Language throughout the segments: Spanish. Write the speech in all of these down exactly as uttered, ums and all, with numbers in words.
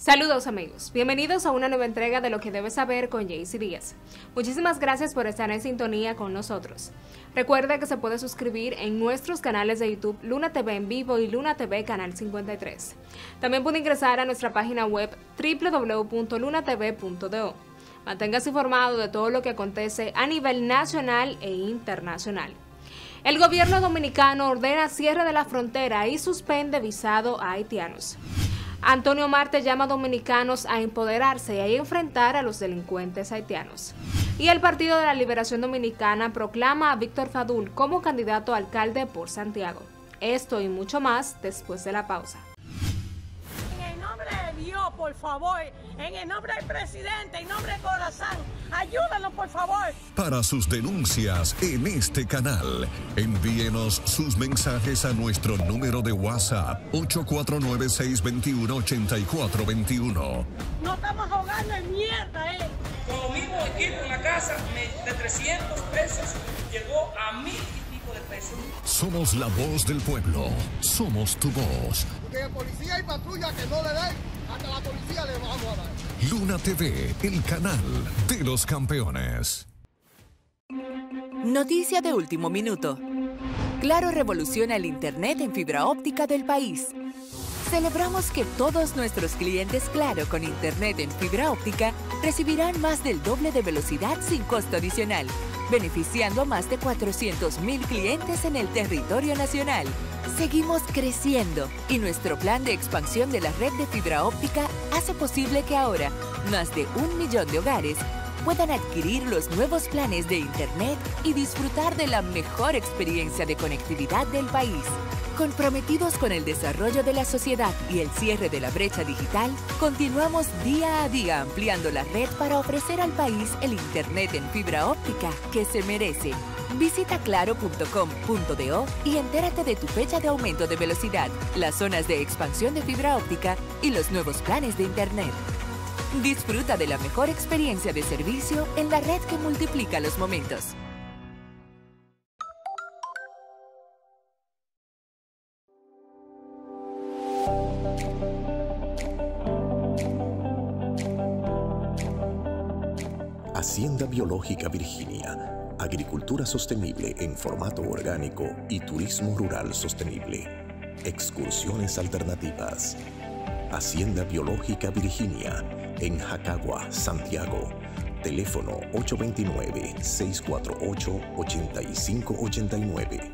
Saludos amigos, bienvenidos a una nueva entrega de Lo que debes saber con Jaycee Díaz. Muchísimas gracias por estar en sintonía con nosotros. Recuerda que se puede suscribir en nuestros canales de YouTube Luna T V en vivo y Luna T V Canal cincuenta y tres. También puede ingresar a nuestra página web doble u doble u doble u punto luna t v punto do. Manténgase informado de todo lo que acontece a nivel nacional e internacional. El gobierno dominicano ordena cierre de la frontera y suspende visado a haitianos. Antonio Marte llama a dominicanos a empoderarse y a enfrentar a los delincuentes haitianos. Y el Partido de la Liberación Dominicana proclama a Víctor Fadul como candidato a alcalde por Santiago. Esto y mucho más después de la pausa. En el nombre de Dios, por favor, en el nombre del presidente, en nombre del corazón, ayúdanos, por favor. Para sus denuncias en este canal, envíenos sus mensajes a nuestro número de WhatsApp ocho cuatro nueve, seis dos uno, ocho cuatro dos uno. No estamos ahogando en mierda, eh. Con lo mismo equipo en la casa, de trescientos pesos, llegó a mil y pico de pesos. Somos la voz del pueblo, somos tu voz. Que policía y patrulla que no le den, hasta la policía le vamos a dar. Luna T V, el canal de los campeones. Noticia de último minuto. Claro revoluciona el Internet en fibra óptica del país. Celebramos que todos nuestros clientes Claro con Internet en fibra óptica recibirán más del doble de velocidad sin costo adicional, beneficiando a más de cuatrocientos mil clientes en el territorio nacional. Seguimos creciendo y nuestro plan de expansión de la red de fibra óptica hace posible que ahora más de un millón de hogares puedan adquirir los nuevos planes de Internet y disfrutar de la mejor experiencia de conectividad del país. Comprometidos con el desarrollo de la sociedad y el cierre de la brecha digital, continuamos día a día ampliando la red para ofrecer al país el Internet en fibra óptica que se merece. Visita claro punto com punto do y entérate de tu fecha de aumento de velocidad, las zonas de expansión de fibra óptica y los nuevos planes de Internet. Disfruta de la mejor experiencia de servicio en la red que multiplica los momentos. Hacienda Biológica Virginia, agricultura sostenible en formato orgánico y turismo rural sostenible. Excursiones alternativas. Hacienda Biológica Virginia, en Jacagua, Santiago. Teléfono ocho dos nueve, seis cuatro ocho, ocho cinco ocho nueve.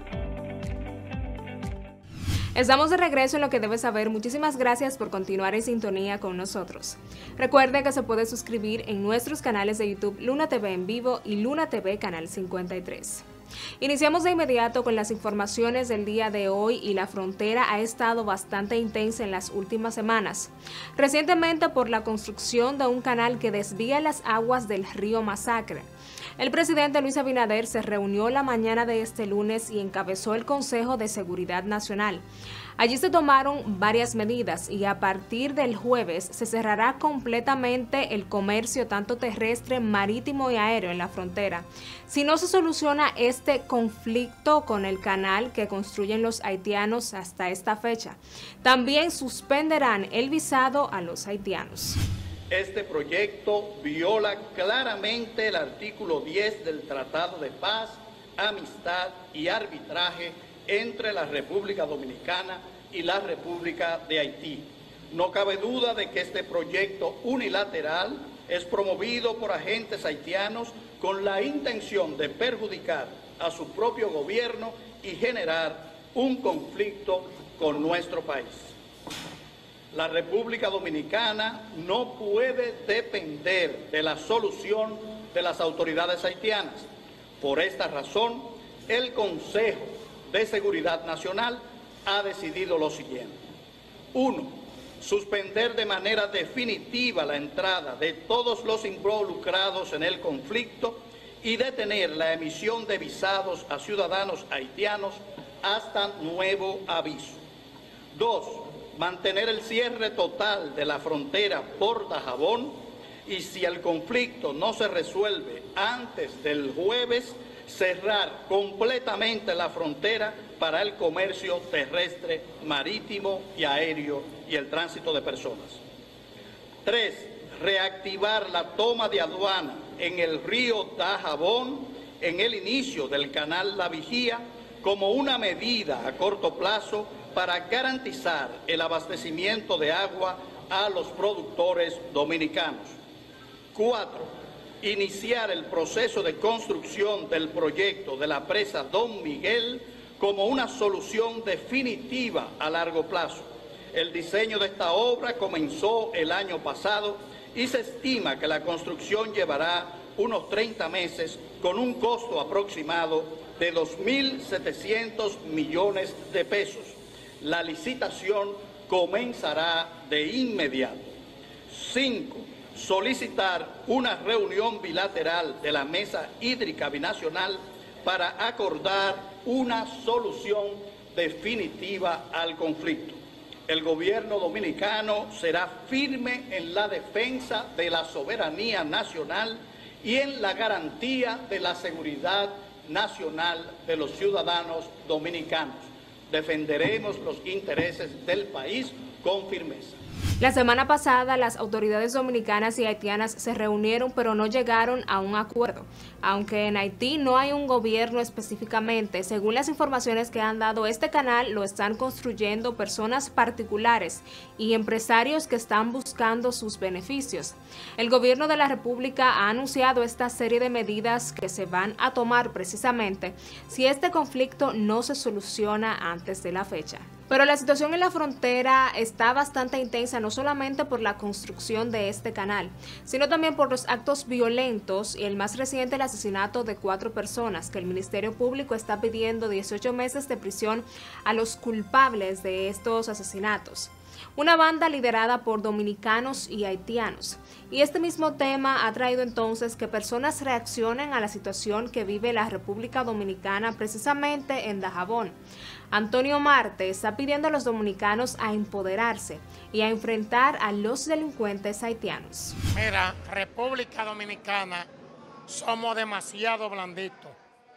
Estamos de regreso en Lo que debes saber. Muchísimas gracias por continuar en sintonía con nosotros. Recuerde que se puede suscribir en nuestros canales de YouTube Luna T V en vivo y Luna T V Canal cincuenta y tres. Iniciamos de inmediato con las informaciones del día de hoy y la frontera ha estado bastante intensa en las últimas semanas. Recientemente por la construcción de un canal que desvía las aguas del río Masacre. El presidente Luis Abinader se reunió la mañana de este lunes y encabezó el Consejo de Seguridad Nacional. Allí se tomaron varias medidas y a partir del jueves se cerrará completamente el comercio tanto terrestre, marítimo y aéreo en la frontera. Si no se soluciona este conflicto con el canal que construyen los haitianos hasta esta fecha, también suspenderán el visado a los haitianos. Este proyecto viola claramente el artículo diez del Tratado de Paz, Amistad y Arbitraje entre la República Dominicana y la República de Haití. No cabe duda de que este proyecto unilateral es promovido por agentes haitianos con la intención de perjudicar a su propio gobierno y generar un conflicto con nuestro país. La República Dominicana no puede depender de la solución de las autoridades haitianas. Por esta razón, el Consejo de Seguridad Nacional ha decidido lo siguiente. Uno, suspender de manera definitiva la entrada de todos los involucrados en el conflicto y detener la emisión de visados a ciudadanos haitianos hasta nuevo aviso. Dos, mantener el cierre total de la frontera por Dajabón y si el conflicto no se resuelve antes del jueves, cerrar completamente la frontera para el comercio terrestre, marítimo y aéreo y el tránsito de personas. Tres, reactivar la toma de aduana en el río Dajabón en el inicio del canal La Vigía como una medida a corto plazo para garantizar el abastecimiento de agua a los productores dominicanos. Cuatro, iniciar el proceso de construcción del proyecto de la presa Don Miguel como una solución definitiva a largo plazo. El diseño de esta obra comenzó el año pasado y se estima que la construcción llevará unos treinta meses con un costo aproximado de dos mil setecientos millones de pesos. La licitación comenzará de inmediato. Cinco, solicitar una reunión bilateral de la Mesa Hídrica Binacional para acordar una solución definitiva al conflicto. El gobierno dominicano será firme en la defensa de la soberanía nacional y en la garantía de la seguridad nacional de los ciudadanos dominicanos. Defenderemos los intereses del país con firmeza. La semana pasada, las autoridades dominicanas y haitianas se reunieron, pero no llegaron a un acuerdo. Aunque en Haití no hay un gobierno específicamente, según las informaciones que han dado este canal, lo están construyendo personas particulares y empresarios que están buscando sus beneficios. El gobierno de la República ha anunciado esta serie de medidas que se van a tomar precisamente si este conflicto no se soluciona antes de la fecha. Pero la situación en la frontera está bastante intensa, no solamente por la construcción de este canal, sino también por los actos violentos y el más reciente, el asesinato de cuatro personas, que el Ministerio Público está pidiendo dieciocho meses de prisión a los culpables de estos asesinatos. Una banda liderada por dominicanos y haitianos. Y este mismo tema ha traído entonces que personas reaccionen a la situación que vive la República Dominicana precisamente en Dajabón. Antonio Marte está pidiendo a los dominicanos a empoderarse y a enfrentar a los delincuentes haitianos. Mira, República Dominicana somos demasiado blanditos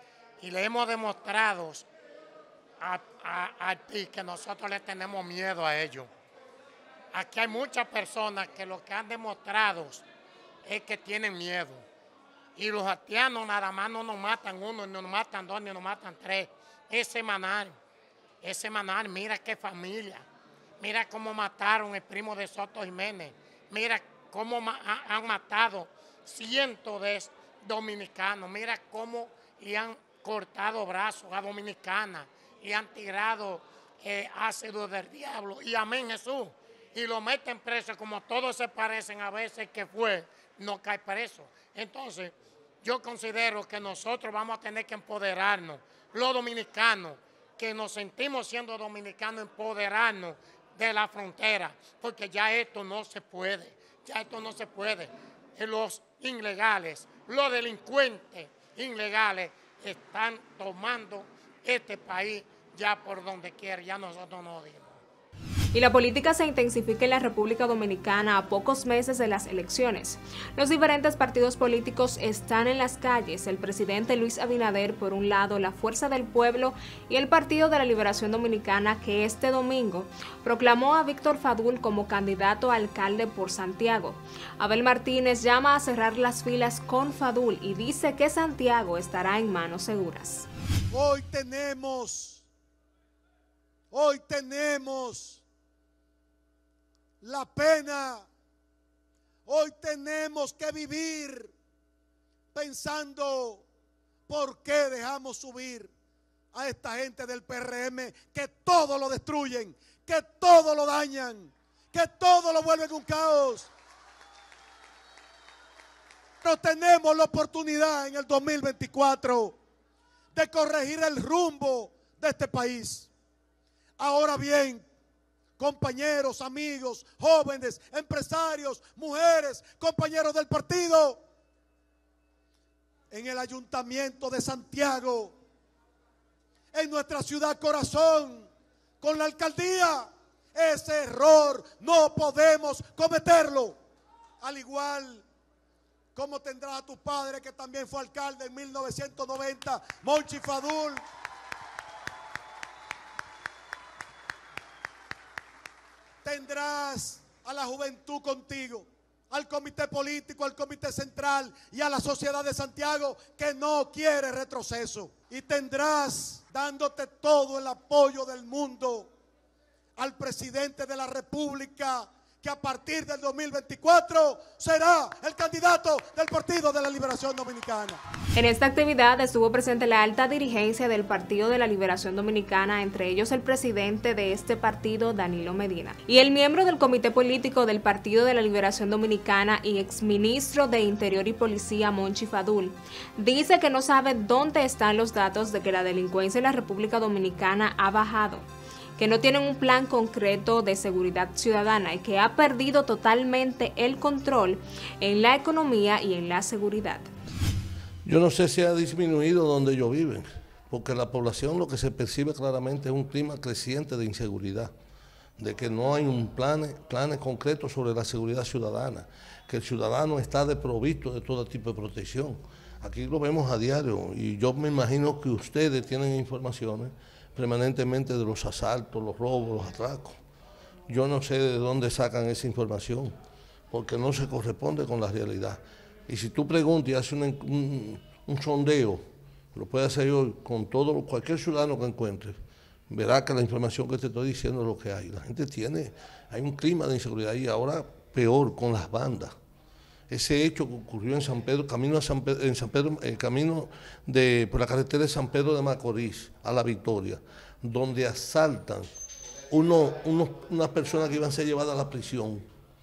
y le hemos demostrado a, a, a ti que nosotros le tenemos miedo a ellos. Aquí hay muchas personas que lo que han demostrado es que tienen miedo. Y los haitianos nada más no nos matan uno, ni nos matan dos, ni nos matan tres. Es semanal. Es semanal. Mira qué familia. Mira cómo mataron el primo de Soto Jiménez. Mira cómo ma han matado cientos de dominicanos. Mira cómo le han cortado brazos a dominicanas y han tirado eh, ácido del diablo. Y amén Jesús. Y lo meten preso, como todos se parecen a veces que fue, no cae preso. Entonces, yo considero que nosotros vamos a tener que empoderarnos, los dominicanos, que nos sentimos siendo dominicanos, empoderarnos de la frontera, porque ya esto no se puede, ya esto no se puede. Los ilegales, los delincuentes ilegales están tomando este país ya por donde quiera, ya nosotros no dimos. Y la política se intensifica en la República Dominicana a pocos meses de las elecciones. Los diferentes partidos políticos están en las calles. El presidente Luis Abinader, por un lado, la Fuerza del Pueblo y el Partido de la Liberación Dominicana, que este domingo proclamó a Víctor Fadul como candidato a alcalde por Santiago. Abel Martínez llama a cerrar las filas con Fadul y dice que Santiago estará en manos seguras. Hoy tenemos, hoy tenemos la pena, hoy tenemos que vivir pensando por qué dejamos subir a esta gente del P R M que todo lo destruyen, que todo lo dañan, que todo lo vuelven un caos. No tenemos la oportunidad en el dos mil veinticuatro de corregir el rumbo de este país. Ahora bien, compañeros, amigos, jóvenes, empresarios, mujeres, compañeros del partido, en el Ayuntamiento de Santiago, en nuestra ciudad corazón, con la alcaldía, ese error no podemos cometerlo. Al igual como tendrás a tu padre, que también fue alcalde en mil novecientos noventa, Monchi Fadul. Tendrás a la juventud contigo. al comité político, al comité central y a la sociedad de Santiago que no quiere retroceso. Y tendrás, dándote todo el apoyo del mundo, al presidente de la República, que a partir del dos mil veinticuatro será el candidato del Partido de la Liberación Dominicana. En esta actividad estuvo presente la alta dirigencia del Partido de la Liberación Dominicana, entre ellos el presidente de este partido, Danilo Medina, y el miembro del comité político del Partido de la Liberación Dominicana y exministro de Interior y Policía, Monchi Fadul. Dice que no sabe dónde están los datos de que la delincuencia en la República Dominicana ha bajado, que no tienen un plan concreto de seguridad ciudadana y que ha perdido totalmente el control en la economía y en la seguridad. Yo no sé si ha disminuido donde ellos viven, porque la población lo que se percibe claramente es un clima creciente de inseguridad, de que no hay un plan, planes concretos sobre la seguridad ciudadana, que el ciudadano está desprovisto de todo tipo de protección. Aquí lo vemos a diario y yo me imagino que ustedes tienen informaciones permanentemente de los asaltos, los robos, los atracos. Yo no sé de dónde sacan esa información, porque no se corresponde con la realidad. Y si tú preguntas y haces un, un, un sondeo, lo puede hacer yo con todo, cualquier ciudadano que encuentre, verá que la información que te estoy diciendo es lo que hay. La gente tiene, hay un clima de inseguridad y ahora peor con las bandas. Ese hecho que ocurrió en San Pedro, camino a San Pedro, en San Pedro, el camino de, por la carretera de San Pedro de Macorís a La Victoria, donde asaltan uno, uno, unas personas que iban a ser llevadas a la prisión,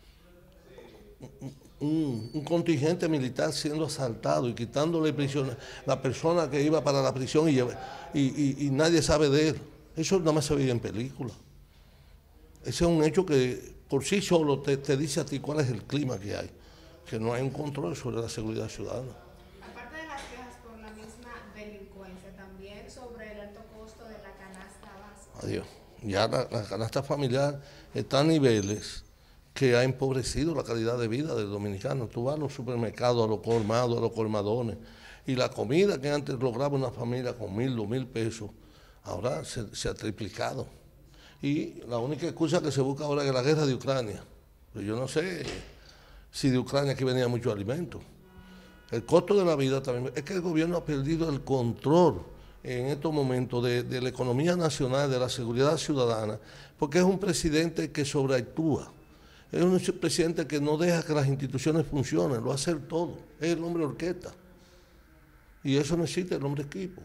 un, un contingente militar siendo asaltado y quitándole prisión a la persona que iba para la prisión y, y, y, y nadie sabe de él. Eso nada más se veía en películas. Ese es un hecho que por sí solo te, te dice a ti cuál es el clima que hay, que no hay un control sobre la seguridad ciudadana. Aparte de las quejas por la misma delincuencia, también sobre el alto costo de la canasta básica. Adiós. Ya la, la canasta familiar está a niveles que ha empobrecido la calidad de vida del dominicano. Tú vas a los supermercados, a los colmados, a los colmadones, y la comida que antes lograba una familia con mil, dos mil pesos, ahora se, se ha triplicado. Y la única excusa que se busca ahora es la guerra de Ucrania. Pero yo no sé si de Ucrania aquí venía mucho alimento. El costo de la vida también, es que el gobierno ha perdido el control en estos momentos de, de la economía nacional, de la seguridad ciudadana, porque es un presidente que sobreactúa, es un presidente que no deja que las instituciones funcionen, lo hace todo, es el hombre orquesta, y eso no existe el hombre equipo.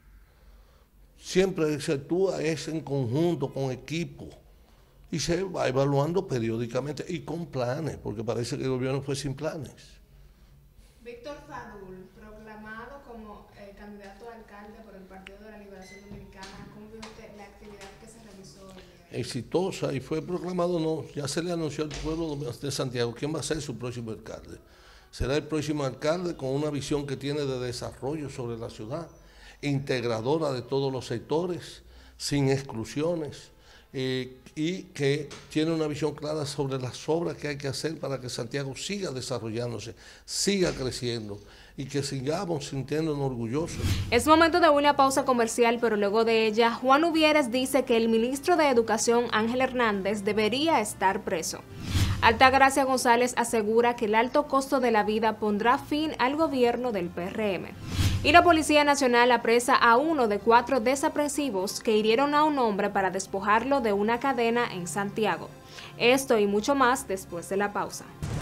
Siempre se actúa es en conjunto, con equipo, y se va evaluando periódicamente y con planes, porque parece que el gobierno fue sin planes. Víctor Fadul, proclamado como eh, candidato a alcalde por el Partido de la Liberación Dominicana, ¿cómo vio usted la actividad que se realizó hoy? Exitosa, y fue proclamado, no, ya se le anunció al pueblo de Santiago quién va a ser su próximo alcalde. Será el próximo alcalde con una visión que tiene de desarrollo sobre la ciudad, integradora de todos los sectores, sin exclusiones, eh, y que tiene una visión clara sobre las obras que hay que hacer para que Santiago siga desarrollándose, siga creciendo y que sigamos sintiéndonos orgullosos. Es momento de una pausa comercial, pero luego de ella, Juan Uvieres dice que el ministro de Educación, Ángel Hernández, debería estar preso. Altagracia González asegura que el alto costo de la vida pondrá fin al gobierno del P R M. Y la Policía Nacional apresa a uno de cuatro desaprensivos que hirieron a un hombre para despojarlo de una cadena en Santiago. Esto y mucho más después de la pausa.